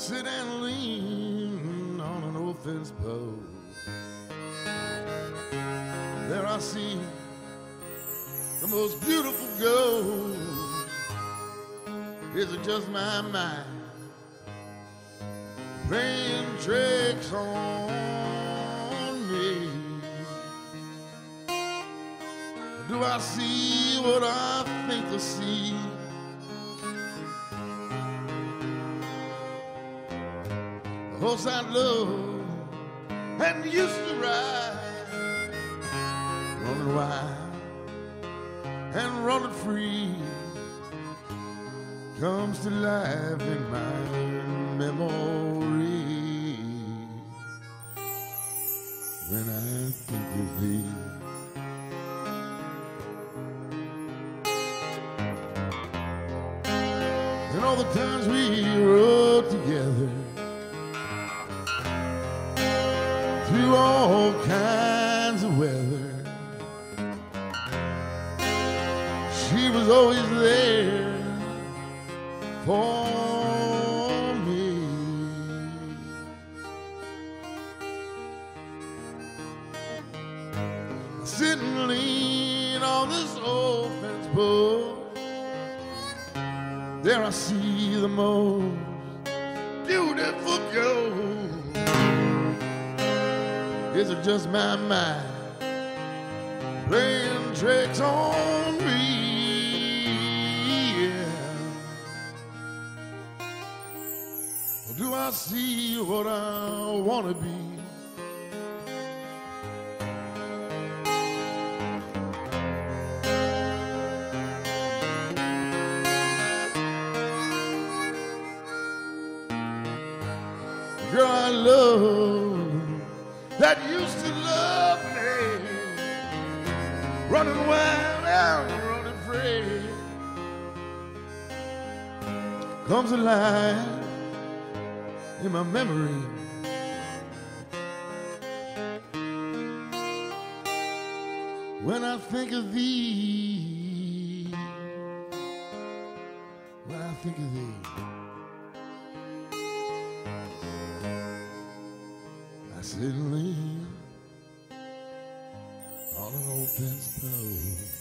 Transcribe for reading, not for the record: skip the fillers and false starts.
sit and lean on an old fence post. There I see the most beautiful ghost. Is it just my mind playing tricks on me? Do I see what I think I see? The horse I love and used to ride, running wild and running free, comes to life in my memory when I think of thee. And all the times we rode together through all kinds of weather, she was always there for me. I sit and lean on this old fence post. There I see the most beautiful ghost. Is it just my mind playing tricks on me? Do I see what I want to be? The girl I love that used to love me, running wild and running free, comes alive in my memory. When I think of thee, when I think of thee, I sit and lean on an old fence post.